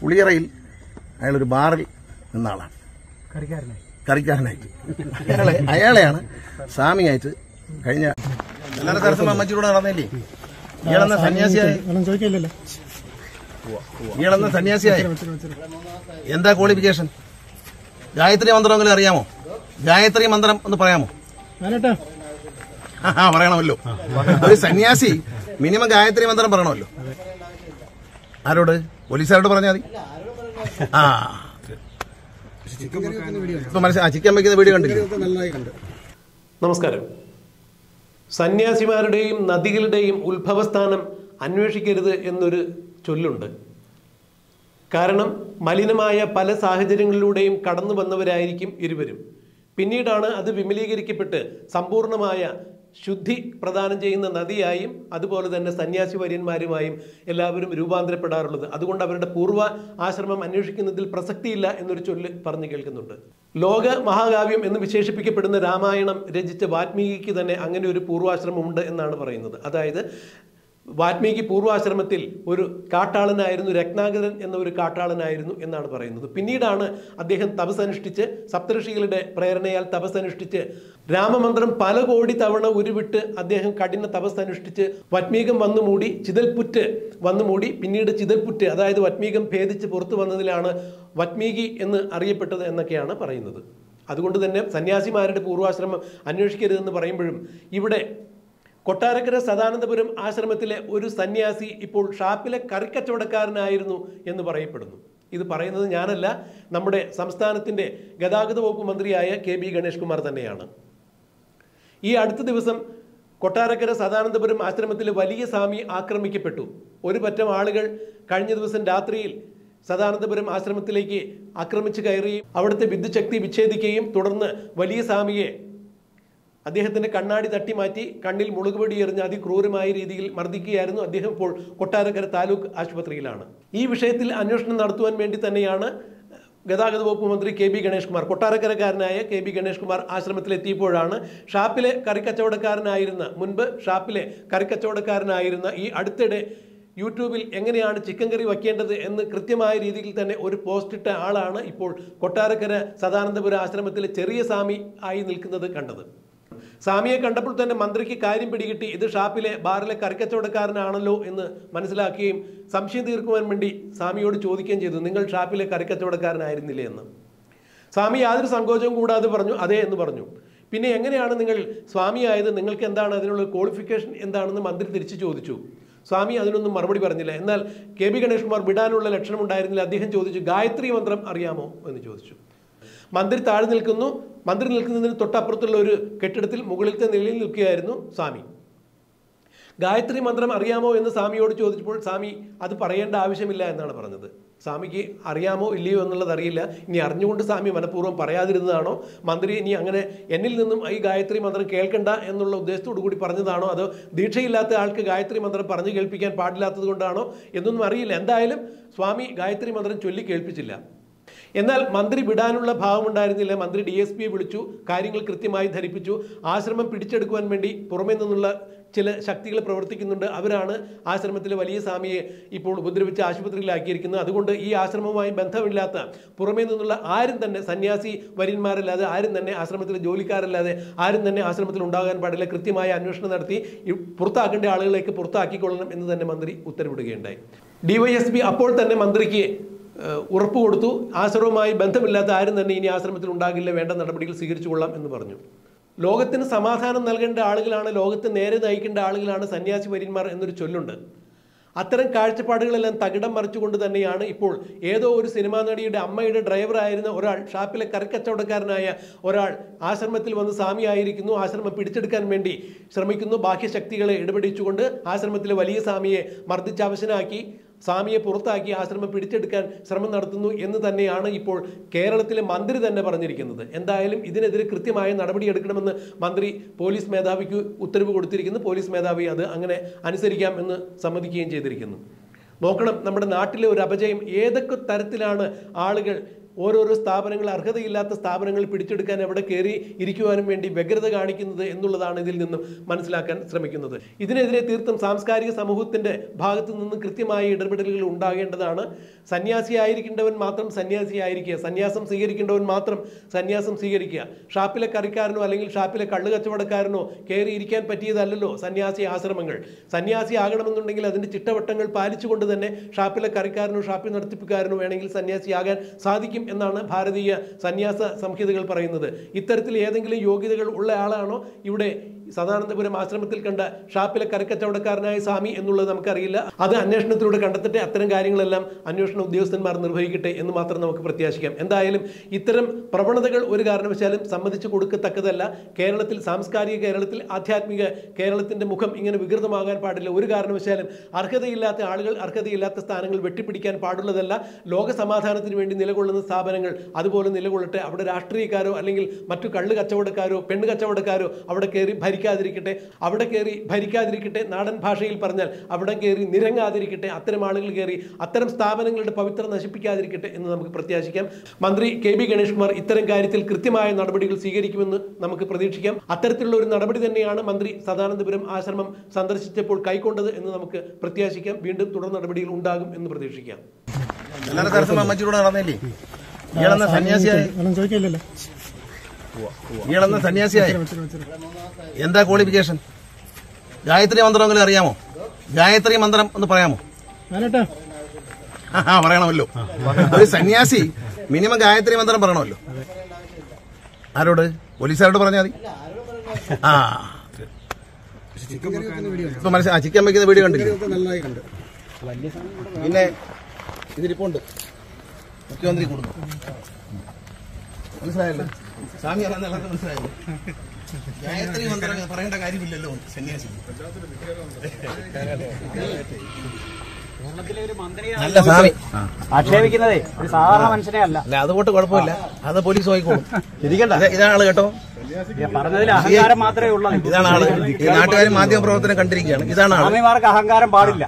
പുളിയറയിൽ അയാളൊരു ബാറിൽ നിന്ന ആളാണ്, കറിക്കാരനായിട്ട്. അയാളെയാണ് സ്വാമിയായിട്ട് കഴിഞ്ഞ എല്ലാ ദിവസം അമ്മച്ചിലൂടെ നടന്നില്ലേ. ഇയാളെന്ന സന്യാസിയായി എന്താ ക്വാളിഫിക്കേഷൻ? ഗായത്രി മന്ത്രമെങ്കിലും അറിയാമോ? ഗായത്രി മന്ത്രം ഒന്ന് പറയാമോ? പറയണമല്ലോ. ഒരു സന്യാസി മിനിമം ഗായത്രി മന്ത്രം പറയണമല്ലോ. ആരോട്? പോലീസുകാരോട് പറഞ്ഞാൽ മതി. ചിക്കൻ വയ്ക്കുന്ന വീഡിയോ കണ്ടില്ല? നമസ്കാരം. സന്യാസിമാരുടെയും നദികളുടെയും ഉത്ഭവസ്ഥാനം അന്വേഷിക്കരുത് എന്നൊരു ചൊല്ലുണ്ട്. കാരണം മലിനമായ പല സാഹചര്യങ്ങളിലൂടെയും കടന്നു വന്നവരായിരിക്കും ഇരുവരും. പിന്നീടാണ് അത് വിമലീകരിക്കപ്പെട്ട് സമ്പൂർണമായ ശുദ്ധി പ്രദാനം ചെയ്യുന്ന നദിയായും അതുപോലെ തന്നെ സന്യാസി വര്യന്മാരുമായും എല്ലാവരും രൂപാന്തരപ്പെടാറുള്ളത്. അതുകൊണ്ട് അവരുടെ പൂർവ്വ ആശ്രമം അന്വേഷിക്കുന്നതിൽ പ്രസക്തിയില്ല എന്നൊരു ചൊല്ല് പറഞ്ഞു കേൾക്കുന്നുണ്ട്. ലോക മഹാകാവ്യം എന്ന് വിശേഷിപ്പിക്കപ്പെടുന്ന രാമായണം രചിച്ച വാൽമീകിക്ക് തന്നെ അങ്ങനെ ഒരു പൂർവാശ്രമമുണ്ട് എന്നാണ് പറയുന്നത്. അതായത് വാൽമീകി പൂർവാശ്രമത്തിൽ ഒരു കാട്ടാളനായിരുന്നു, രത്നാകരൻ എന്ന ഒരു കാട്ടാളനായിരുന്നു എന്നാണ് പറയുന്നത്. പിന്നീടാണ് അദ്ദേഹം തപസ്സനുഷ്ഠിച്ച്, സപ്തഋഷികളുടെ പ്രേരണയാൽ തപസ്സനുഷ്ഠിച്ച്, രാമമന്ത്രം പല കോടി തവണ ഉരുവിട്ട് അദ്ദേഹം കഠിന തപസ്സനുഷ്ഠിച്ച് വത്മീകം വന്നുമൂടി, ചിതൽപുറ്റ് വന്നുമൂടി, പിന്നീട് ചിതൽപുറ്റ് അതായത് വത്മീകം ഭേദിച്ച് പുറത്തു വന്നതിലാണ് വത്മീകി എന്ന് അറിയപ്പെട്ടത് എന്നൊക്കെയാണ് പറയുന്നത്. അതുകൊണ്ട് തന്നെ സന്യാസിമാരുടെ പൂർവാശ്രമം അന്വേഷിക്കരുതെന്ന് പറയുമ്പോഴും ഇവിടെ കൊട്ടാരക്കര സദാനന്ദപുരം ആശ്രമത്തിലെ ഒരു സന്യാസി ഇപ്പോൾ ഷാപ്പിലെ കറിക്കച്ചവടക്കാരനായിരുന്നു എന്ന് പറയപ്പെടുന്നു. ഇത് പറയുന്നത് ഞാനല്ല, നമ്മുടെ സംസ്ഥാനത്തിൻ്റെ ഗതാഗത വകുപ്പ് മന്ത്രിയായ KB ഗണേഷ് കുമാർ തന്നെയാണ്. ഈ അടുത്ത ദിവസം കൊട്ടാരക്കര സദാനന്ദപുരം ആശ്രമത്തിലെ വലിയ സ്വാമി ആക്രമിക്കപ്പെട്ടു. ഒരു പറ്റം ആളുകൾ കഴിഞ്ഞ ദിവസം രാത്രിയിൽ സദാനന്ദപുരം ആശ്രമത്തിലേക്ക് ആക്രമിച്ചു കയറുകയും അവിടുത്തെ വിദ്യുച്ഛക്തി വിച്ഛേദിക്കുകയും തുടർന്ന് വലിയ സ്വാമിയെ അദ്ദേഹത്തിൻ്റെ കണ്ണാടി തട്ടിമാറ്റി കണ്ണിൽ മുളകുപൊടി എറിഞ്ഞ് അതിക്രൂരമായ രീതിയിൽ മർദ്ദിക്കുകയായിരുന്നു. അദ്ദേഹം ഇപ്പോൾ കൊട്ടാരക്കര താലൂക്ക് ആശുപത്രിയിലാണ്. ഈ വിഷയത്തിൽ അന്വേഷണം നടത്തുവാൻ വേണ്ടി തന്നെയാണ് ഗതാഗത വകുപ്പ് മന്ത്രി KB ഗണേഷ് കുമാർ, കൊട്ടാരക്കരക്കാരനായ KB ഗണേഷ് കുമാർ ആശ്രമത്തിലെത്തിയപ്പോഴാണ് ഷാപ്പിലെ കറിക്കച്ചവടക്കാരനായിരുന്ന, മുൻപ് ഷാപ്പിലെ കറിക്കച്ചവടക്കാരനായിരുന്ന ഈ അടുത്തിടെ യൂട്യൂബിൽ എങ്ങനെയാണ് ചിക്കൻ കറി വയ്ക്കേണ്ടത് എന്ന് കൃത്യമായ രീതിയിൽ തന്നെ ഒരു പോസ്റ്റിട്ട ആളാണ് ഇപ്പോൾ കൊട്ടാരക്കര സദാനന്ദപുരം ആശ്രമത്തിലെ ചെറിയ സ്വാമി ആയി നിൽക്കുന്നത് കണ്ടത്. സ്വാമിയെ കണ്ടപ്പോൾ തന്നെ മന്ത്രിക്ക് കാര്യം പിടികിട്ടി. ഇത് ഷാപ്പിലെ ബാറിലെ കറിക്കച്ചവടക്കാരനാണല്ലോ എന്ന് മനസ്സിലാക്കുകയും സംശയം തീർക്കുവാൻ വേണ്ടി സ്വാമിയോട് ചോദിക്കുകയും ചെയ്തു, നിങ്ങൾ ഷാപ്പിലെ കറിക്കച്ചവടക്കാരനായിരുന്നില്ലേ എന്ന്. സ്വാമി യാതൊരു സങ്കോചവും കൂടാതെ പറഞ്ഞു, അതെ എന്ന് പറഞ്ഞു. പിന്നെ എങ്ങനെയാണ് നിങ്ങൾ സ്വാമിയായത്, നിങ്ങൾക്ക് എന്താണ് അതിനുള്ള ക്വാളിഫിക്കേഷൻ എന്താണെന്ന് മന്ത്രി തിരിച്ചു ചോദിച്ചു. സ്വാമി അതിനൊന്നും മറുപടി പറഞ്ഞില്ല. എന്നാൽ KB ഗണേഷ് കുമാർ വിടാനുള്ള ലക്ഷണമുണ്ടായിരുന്നില്ല. അദ്ദേഹം ചോദിച്ചു, ഗായത്രി മന്ത്രം അറിയാമോ എന്ന് ചോദിച്ചു. മന്ത്രി താഴെ നിൽക്കുന്നു. മന്ത്രി നിൽക്കുന്നതിന് തൊട്ടപ്പുറത്തുള്ള ഒരു കെട്ടിടത്തിൽ മുകളിലത്തെ നിലയിൽ നിൽക്കുകയായിരുന്നു സ്വാമി. ഗായത്രി മന്ത്രം അറിയാമോ എന്ന് സ്വാമിയോട് ചോദിച്ചപ്പോൾ സ്വാമി അത് പറയേണ്ട ആവശ്യമില്ല എന്നാണ് പറഞ്ഞത്. സ്വാമിക്ക് അറിയാമോ ഇല്ലയോ എന്നുള്ളത് അറിയില്ല. ഇനി അറിഞ്ഞുകൊണ്ട് സ്വാമി മനഃപൂർവ്വം പറയാതിരുന്നതാണോ, മന്ത്രി ഇനി അങ്ങനെ എന്നിൽ നിന്നും ഈ ഗായത്രി മന്ത്രം കേൾക്കണ്ട എന്നുള്ള ഉദ്ദേശത്തോടു കൂടി പറഞ്ഞതാണോ, അതോ ദീക്ഷയില്ലാത്ത ആൾക്ക് ഗായത്രി മന്ത്രം പറഞ്ഞു കേൾപ്പിക്കാൻ പാടില്ലാത്തത് കൊണ്ടാണോ എന്നൊന്നും അറിയില്ല. എന്തായാലും സ്വാമി ഗായത്രി മന്ത്രം ചൊല്ലി കേൾപ്പിച്ചില്ല. എന്നാൽ മന്ത്രി വിടാനുള്ള ഭാവമുണ്ടായിരുന്നില്ല. മന്ത്രി DSPയെ വിളിച്ചു, കാര്യങ്ങൾ കൃത്യമായി ധരിപ്പിച്ചു. ആശ്രമം പിടിച്ചെടുക്കുവാൻ വേണ്ടി പുറമേ നിന്നുള്ള ചില ശക്തികൾ പ്രവർത്തിക്കുന്നുണ്ട്. അവരാണ് ആശ്രമത്തിലെ വലിയ സ്വാമിയെ ഇപ്പോൾ ഉപദ്രവിച്ച് ആശുപത്രിയിലാക്കിയിരിക്കുന്നത്. അതുകൊണ്ട് ഈ ആശ്രമവുമായി ബന്ധമില്ലാത്ത പുറമേ നിന്നുള്ള ആരും തന്നെ, സന്യാസി വര്യന്മാരല്ലാതെ ആരും തന്നെ, ആശ്രമത്തിലെ ജോലിക്കാരല്ലാതെ ആരും തന്നെ ആശ്രമത്തിൽ ഉണ്ടാകാൻ പാടില്ല. കൃത്യമായ അന്വേഷണം നടത്തി പുറത്താക്കേണ്ട ആളുകളേക്ക് പുറത്താക്കിക്കൊള്ളണം എന്ന് തന്നെ മന്ത്രി ഉത്തരവിടുകയുണ്ടായി. DYSP അപ്പോൾ തന്നെ മന്ത്രിക്ക് ഉറപ്പ് കൊടുത്തു, ആശ്രമവുമായി ബന്ധമില്ലാത്ത ആരും തന്നെ ഇനി ആശ്രമത്തിൽ ഉണ്ടാകില്ല, വേണ്ട നടപടികൾ സ്വീകരിച്ചു കൊള്ളാം എന്ന് പറഞ്ഞു. ലോകത്തിന് സമാധാനം നൽകേണ്ട ആളുകളാണ്, ലോകത്തെ നേരെ നയിക്കേണ്ട ആളുകളാണ് സന്യാസി വര്യന്മാർ എന്നൊരു ചൊല്ലുണ്ട്. അത്തരം കാഴ്ചപ്പാടുകളെല്ലാം തകിടം മറിച്ചുകൊണ്ട് തന്നെയാണ് ഇപ്പോൾ ഏതോ ഒരു സിനിമാ നടിയുടെ അമ്മയുടെ ഡ്രൈവറായിരുന്ന ഒരാൾ, ഷാപ്പിലെ കറിക്കച്ചവടക്കാരനായ ഒരാൾ ആശ്രമത്തിൽ വന്ന് സ്വാമിയായിരിക്കുന്നു. ആശ്രമം പിടിച്ചെടുക്കാൻ വേണ്ടി ശ്രമിക്കുന്നു. ബാഹ്യശക്തികളെ ഇടപെടിച്ചുകൊണ്ട് ആശ്രമത്തിലെ വലിയ സ്വാമിയെ മർദ്ദിച്ചാവശനാക്കി സ്വാമിയെ പുറത്താക്കി ആശ്രമം പിടിച്ചെടുക്കാൻ ശ്രമം നടത്തുന്നു എന്ന് തന്നെയാണ് ഇപ്പോൾ കേരളത്തിലെ മന്ത്രി തന്നെ പറഞ്ഞിരിക്കുന്നത്. എന്തായാലും ഇതിനെതിരെ കൃത്യമായ നടപടിയെടുക്കണമെന്ന് മന്ത്രി പോലീസ് മേധാവിക്ക് ഉത്തരവ് കൊടുത്തിരിക്കുന്നു. പോലീസ് മേധാവി അത് അങ്ങനെ അനുസരിക്കാം എന്ന് സമ്മതിക്കുകയും ചെയ്തിരിക്കുന്നു. നോക്കണം, നമ്മുടെ നാട്ടിലെ ഒരു അപജയം ഏതൊക്കെ തരത്തിലാണ് ആളുകൾ ഓരോരോ സ്ഥാപനങ്ങൾ, അർഹതയില്ലാത്ത സ്ഥാപനങ്ങൾ പിടിച്ചെടുക്കാൻ അവിടെ കയറി ഇരിക്കുവാനും വേണ്ടി വ്യഗ്രത കാണിക്കുന്നത് എന്നുള്ളതാണ് ഇതിൽ നിന്നും മനസ്സിലാക്കാൻ ശ്രമിക്കുന്നത്. ഇതിനെതിരെ തീർത്തും സാംസ്കാരിക സമൂഹത്തിന്റെ ഭാഗത്തു നിന്ന് കൃത്യമായ ഇടപെടലുകൾ ഉണ്ടാകേണ്ടതാണ്. സന്യാസിയായിരിക്കേണ്ടവൻ മാത്രം സന്യാസിയായിരിക്കുക, സന്യാസം സ്വീകരിക്കേണ്ടവൻ മാത്രം സന്യാസം സ്വീകരിക്കുക. ഷാപ്പിലെ കറിക്കാരനോ അല്ലെങ്കിൽ ഷാപ്പിലെ കള്ളു കച്ചവടക്കാരനോ കയറി ഇരിക്കാൻ പറ്റിയതല്ലല്ലോ സന്യാസി ആശ്രമങ്ങൾ. സന്യാസി ആകണമെന്നുണ്ടെങ്കിൽ അതിന്റെ ചിട്ടവട്ടങ്ങൾ പാലിച്ചുകൊണ്ട് തന്നെ ഷാപ്പിലെ കറിക്കാരനോ ഷാപ്പിൽ നടത്തിപ്പുകാരനോ വേണമെങ്കിൽ സന്യാസിയാകാൻ സാധിക്കും എന്നാണ് ഭാരതീയ സന്യാസ സംഹിതകൾ പറയുന്നത്. ഇത്തരത്തിൽ ഏതെങ്കിലും യോഗ്യതകൾ ഉള്ള ആളാണോ ഇവിടെ സദാനന്ദപുരം ആശ്രമത്തിൽ കണ്ട ഷാപ്പിലെ കരക്കച്ചവടക്കാരനായ സ്വാമി എന്നുള്ളത് നമുക്കറിയില്ല. അത് അന്വേഷണത്തിലൂടെ കണ്ടെത്തട്ടെ. അത്തരം കാര്യങ്ങളെല്ലാം അന്വേഷണ ഉദ്യോഗസ്ഥന്മാർ നിർവഹിക്കട്ടെ എന്ന് മാത്രം നമുക്ക് പ്രത്യാശിക്കാം. എന്തായാലും ഇത്തരം പ്രവണതകൾ ഒരു കാരണവശാലും സമ്മതിച്ചു കൊടുക്കത്തക്കതല്ല. കേരളത്തിൽ, സാംസ്കാരിക കേരളത്തിൽ, ആധ്യാത്മിക കേരളത്തിന്റെ മുഖം ഇങ്ങനെ വികൃതമാകാൻ പാടില്ല. ഒരു കാരണവശാലും അർഹതയില്ലാത്ത ആളുകൾ അർഹതയില്ലാത്ത സ്ഥാനങ്ങൾ വെട്ടിപ്പിടിക്കാൻ പാടുള്ളതല്ല. ലോക സമാധാനത്തിന് വേണ്ടി നിലകൊള്ളുന്ന സ്ഥാപനങ്ങൾ അതുപോലെ നിലകൊള്ളട്ടെ. അവിടെ രാഷ്ട്രീയക്കാരോ അല്ലെങ്കിൽ മറ്റു കള്ള് കച്ചവടക്കാരോ പെണ്ണ് കച്ചവടക്കാരോ അവിടെ കയറി ഭരിക്കാതിരിക്കട്ടെ. നാടൻ ഭാഷയിൽ പറഞ്ഞാൽ അവിടെ കയറി നിരങ്ങാതിരിക്കട്ടെ. അത്തരം ആളുകൾ കയറി അത്തരം സ്ഥാപനങ്ങളുടെ പവിത്രത നശിപ്പിക്കാതിരിക്കട്ടെ എന്ന് നമുക്ക് പ്രത്യാശിക്കാം. മന്ത്രി KB ഗണേഷ് കുമാർ ഇത്തരം കാര്യത്തിൽ കൃത്യമായ നടപടികൾ സ്വീകരിക്കുമെന്ന് നമുക്ക് പ്രതീക്ഷിക്കാം. അത്തരത്തിലുള്ള ഒരു നടപടി തന്നെയാണ് മന്ത്രി സദാനന്ദപുരം ആശ്രമം സന്ദർശിച്ചപ്പോൾ കൈക്കൊണ്ടത് എന്ന് നമുക്ക് പ്രത്യാശിക്കാം. വീണ്ടും തുടർ നടപടികൾ ഉണ്ടാകും എന്ന് പ്രതീക്ഷിക്കാം. സന്യാസിയായി എന്താ ക്വാളിഫിക്കേഷൻ? ഗായത്രി മന്ത്രമെങ്കിലും അറിയാമോ? ഗായത്രി മന്ത്രം ഒന്ന് പറയാമോ? പറയണമല്ലോ. ഒരു സന്യാസി മിനിമം ഗായത്രി മന്ത്രം പറയണമല്ലോ. ആരോട്? പോലീസുകാരോട് പറഞ്ഞാൽ മതി. ഇപ്പൊ മനസ്സിലായി. ചിക്കൻ വയ്ക്കുന്ന വീഡിയോ കണ്ടില്ലേ? പിന്നെ ഇതിരിപ്പുണ്ട് മുഖ്യമന്ത്രി കൂടുന്നു. മനസ്സിലായല്ലോ സ്വാമി അല്ലാതെ മനസ്സിലായല്ലോ. ഗായത്രി മന്ത്രം പറയേണ്ട കാര്യമില്ലല്ലോ സന്യാസി. നല്ല സ്വാമി ആക്ഷേപിക്കുന്നതേ ഒരു സാധാരണ മനുഷ്യനെ അല്ല. അതുകൊണ്ട് കുഴപ്പമില്ല, അത് പോലീസ് നോക്കിക്കോളും. ഇരിക്കണ്ട. ഇതാണ് ആള് കേട്ടോ, പറഞ്ഞതിൽ അഹങ്കാരം മാത്രമേ ഉള്ളൂ. ഇതാണ് ആള്. ഈ നാട്ടുകാരും മാധ്യമ പ്രവർത്തനം കണ്ടിരിക്കുകയാണ്. ഇതാണ് ആള്. സ്വാമിമാർക്ക് അഹങ്കാരം പാടില്ല.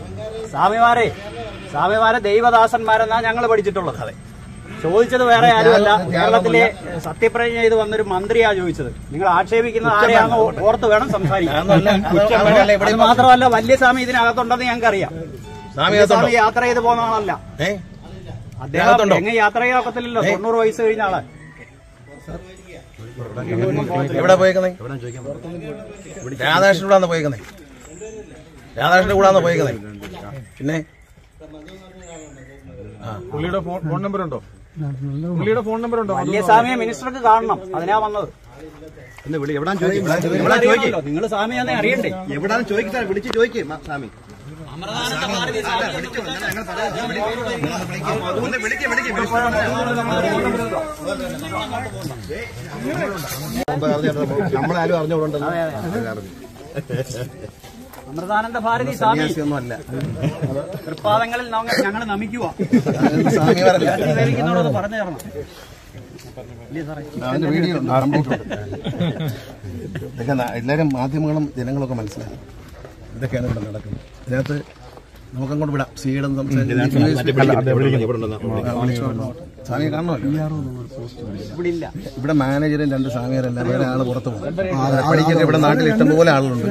സ്വാമിമാരെ ദൈവദാസന്മാരെന്നാ ഞങ്ങൾ പഠിച്ചിട്ടുള്ളത്. അതെ, ചോദിച്ചത് വേറെ ആരുമല്ല, കേരളത്തിലെ സത്യപ്രതിജ്ഞ ചെയ്ത് വന്നൊരു മന്ത്രിയാ ചോദിച്ചത്. നിങ്ങൾ ആക്ഷേപിക്കുന്നത് ആരെയാണെന്ന് ഓർത്ത് വേണം സംസാരിക്കാൻ. അത് മാത്രമല്ല, വലിയ സ്വാമി ഇതിനകത്തുണ്ടെന്ന് ഞങ്ങൾക്കറിയാം. സ്വാമി യാത്ര ചെയ്ത് പോകുന്ന ആളല്ല. അദ്ദേഹം എങ്ങനെ യാത്ര ചെയ്യാക്കത്തില്ലല്ലോ, 90 വയസ്സ് കഴിഞ്ഞ ആളെ. എവിടെ പോയേക്കുന്നേ? രാധാകൃഷ്ണൻ കൂടാന്ന് പോയേക്കുന്നേ. രാധാകൃഷ്ണൻ കൂടാന്ന് പോയേക്കുന്നേ. പിന്നെ പുള്ളിയുടെ ഫോൺ നമ്പർ ഉണ്ടോ? പുള്ളിയുടെ ഫോൺ നമ്പർ ഉണ്ടോ? വലിയ സ്വാമിയെ മിനിസ്റ്റർക്ക് കാണണം, അതിനാ വന്നത്. നിങ്ങൾ സ്വാമിയാന്നെ അറിയണ്ടേ? എവിടാന്ന് ചോദിച്ചാൽ വിളിച്ച് ചോദിക്കും. സ്വാമി നമ്മളാരും അറിഞ്ഞോണ്ടല്ലോ. അമൃതാനന്ദ ഭാരതി സ്വാമി ഒന്നുമല്ല. തൃപ്പാദങ്ങളിൽ ഞങ്ങൾ നമിക്കുക. പറഞ്ഞു തരണം. വീഡിയോ എല്ലാവരും മാധ്യമങ്ങളും ജനങ്ങളൊക്കെ മനസ്സിലാക്കി ഇതൊക്കെയാണ് ഇവിടെ നടക്കുന്നത്. ഇതിനകത്ത് നമുക്കങ്ങോട്ട് വിടാം. സീഡം സ്വാമിയെ കാണണമല്ലോ. ഇവിടെ മാനേജറും 2 സ്വാമിയാരെല്ലാം വേറെ ആള് പുറത്തു പോകും. പഠിക്കൊക്കെ ഇവിടെ നാട്ടിൽ ഇഷ്ടംപോലെ ആളുകളുണ്ട്.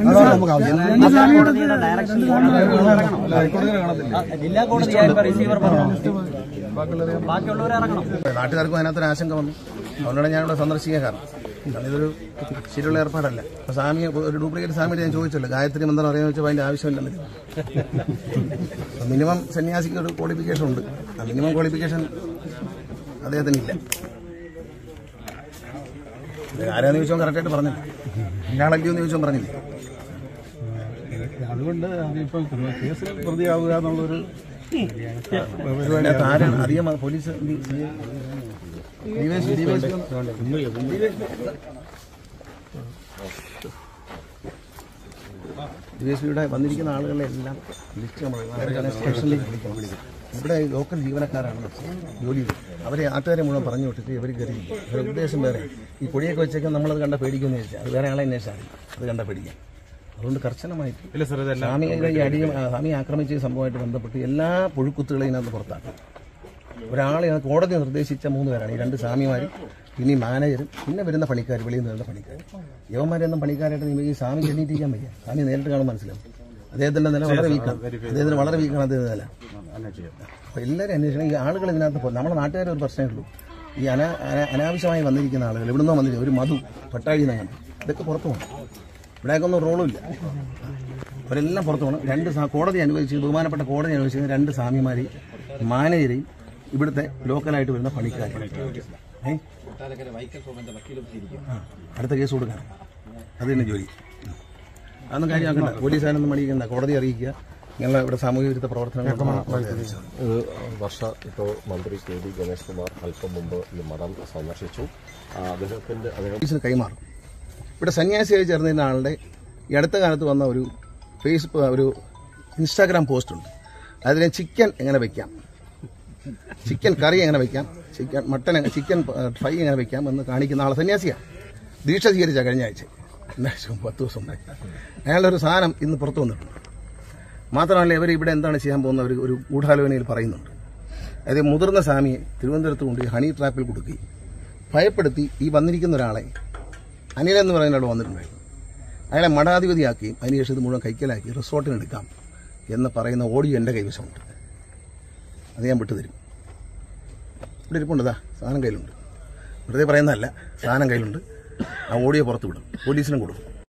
നാട്ടുകാർക്കും അതിനകത്തൊരു ആശങ്ക വന്നു. അതുകൊണ്ടാണ് ഞാനിവിടെ സന്ദർശിക്കാൻ കാരണം. ഇതൊരു ശരിയുള്ള ഏർപ്പാടല്ല. അപ്പൊ സ്വാമി ഒരു ഡ്യൂപ്ലിക്കേറ്റ് സ്വാമിയുടെ ഞാൻ ചോദിച്ചല്ലോ, ഗായത്രി മന്ത്രം അറിയാമെന്ന് വെച്ചാൽ അതിന്റെ ആവശ്യമില്ലെന്ന്. മിനിമം സന്യാസിക്ക് ഒരു ക്വാളിഫിക്കേഷൻ ഉണ്ട്. ആ മിനിമം ക്വാളിഫിക്കേഷൻ അദ്ദേഹത്തിനില്ല. ആരാന്ന് ചോദിച്ചോ കറക്റ്റായിട്ട് പറഞ്ഞില്ല. ഇയാളല്ലയോ എന്ന് ചോദിച്ചോ പറഞ്ഞില്ല. അതുകൊണ്ട് ഇപ്പം കേസിൽ പ്രതിയാവുക എന്നുള്ളൊരു ആരാണ് അറിയാം? പോലീസ് ഡിവൈഎസ്പിയുടെ വന്നിരിക്കുന്ന ആളുകളെ എല്ലാം ലിസ്റ്റ് നമ്മൾ സ്റ്റേഷനിലേക്ക് വിളിക്കണം. ഇവിടെ ലോക്കൽ ജീവനക്കാരാണ് ജോലി. അവരെ നാട്ടുകാരെ മുഴുവൻ പറഞ്ഞു വിട്ടിട്ട് ഇവർ കയറി. അവരുടെ ഉദ്ദേശം വേറെ. ഈ പൊടിയൊക്കെ വെച്ചേക്കാൻ നമ്മളത് കണ്ട പേടിക്കുമെന്ന് ചോദിച്ചാൽ അത് വേറെ ആളെ അന്വേഷിച്ചാൽ അത് കണ്ട പേടിക്കാം. അതുകൊണ്ട് കർശനമായിട്ട് സ്വാമിയെ ആക്രമിച്ച സംഭവമായിട്ട് ബന്ധപ്പെട്ട് എല്ലാ പുഴുക്കുത്തുകളെയും ഇതിനകത്ത് പുറത്താക്കും. ഒരാളെ കോടതി നിർദ്ദേശിച്ച 3 പേരാണ്. ഈ 2 സ്വാമിമാരും പിന്നെ ഈ മാനേജരും പിന്നെ വരുന്ന പണിക്കാർ, വെളിയിൽ നിന്ന് വരുന്ന പണിക്കാർ. യവന്മാരെയൊന്നും പണിക്കാരായിട്ട് ഈ സ്വാമി എണ്ണീറ്റിരിക്കാൻ വയ്യ. സ്വാമി നേരിട്ട് കാണും മനസ്സിലാവും. അദ്ദേഹത്തിന്റെ നില വളരെ വീക്കാണ്. അദ്ദേഹത്തിന് വളരെ വീക്കാണ് അദ്ദേഹത്തിന്റെ നില. അപ്പോൾ എല്ലാവരും അന്വേഷണം. ഈ ആളുകൾ ഇതിനകത്ത് പോകും. നമ്മുടെ നാട്ടുകാരെ ഒരു പ്രശ്നമേ ഉള്ളൂ. ഈ അനാവശ്യമായി വന്നിരിക്കുന്ന ആളുകൾ ഇവിടുന്ന് വന്നിരിക്കും. ഒരു മധു പട്ടാഴി നഗരം ഇതൊക്കെ പുറത്തു പോകണം. ഇവിടെയൊക്കെ ഒന്നും റോളും ഇല്ല. അവരെല്ലാം പുറത്തു പോകണം. 2 കോടതി അനുവദിച്ച്, ബഹുമാനപ്പെട്ട കോടതി അനുവദിച്ചിരുന്ന 2 സ്വാമിമാരെയും മാനേജരെയും ഇവിടുത്തെ ലോക്കലായിട്ട് വരുന്ന പണിക്കാരെ അടുത്ത കേസ് കൊടുക്കാൻ. അത് തന്നെ ജോലി. അതൊന്നും കാര്യമാക്കണ്ട. പോലീസുകാരൊന്നും മടിക്കണ്ട. കോടതി അറിയിക്കുക. ഞങ്ങൾ ഇവിടെ സാമൂഹ്യ വിരുദ്ധ പ്രവർത്തനങ്ങൾ. വർഷ ഇപ്പോൾ മന്ത്രി KD ഗണേഷ് കുമാർ അല്പം മുമ്പ് ഈ മഠം സന്ദർശിച്ചു. അദ്ദേഹത്തിന് കൈമാറും. ഇവിടെ സന്യാസിയായി ചേർന്നിരുന്ന ആളുടെ ഈ അടുത്ത കാലത്ത് വന്ന ഒരു ഒരു ഇൻസ്റ്റാഗ്രാം പോസ്റ്റ് ഉണ്ട്. അതിന് ചിക്കൻ എങ്ങനെ വെക്കാം, ചിക്കൻ കറി എങ്ങനെ വെക്കാം, ചിക്കൻ ഫ്രൈ എങ്ങനെ വെക്കാം എന്ന് കാണിക്കുന്ന ആൾ സന്യാസിയാണ്. ദീക്ഷ സ്വീകരിച്ച കഴിഞ്ഞ ആഴ്ച 10 ദിവസം ഉണ്ടായി. അയാളുടെ ഒരു സാധനം ഇന്ന് പുറത്തു വന്നിട്ടുണ്ട്. മാത്രമല്ല ഇവർ ഇവിടെ എന്താണ് ചെയ്യാൻ പോകുന്ന ഒരു ഗൂഢാലോചനയിൽ പറയുന്നുണ്ട്. അതായത് മുതിർന്ന സ്വാമിയെ തിരുവനന്തപുരത്ത് കൊണ്ട് ഹണി ട്രാപ്പിൽ കൊടുക്കുകയും ഭയപ്പെടുത്തി ഈ വന്നിരിക്കുന്ന ഒരാളെ അനിൽ എന്ന് പറയുന്ന ആൾ വന്നിട്ടുണ്ടായിരുന്നു. അയാളെ മഠാധിപതിയാക്കുകയും അതിനുശേഷം ഇത് മുഴുവൻ കൈക്കലാക്കി റിസോർട്ടിനെടുക്കാം എന്ന് പറയുന്ന ഓഡിയോ എൻ്റെ കൈവശമുണ്ട്. അത് ഞാൻ വിട്ടുതരും. ഇവിടെ ഇരിപ്പുണ്ട്. സാധനം കയ്യിലുണ്ട്. വെറുതെ പറയുന്നതല്ല, സാധനം കയ്യിലുണ്ട്. ആ ഓഡിയോ പുറത്ത് വിടും, പോലീസിനും കൊടുക്കും.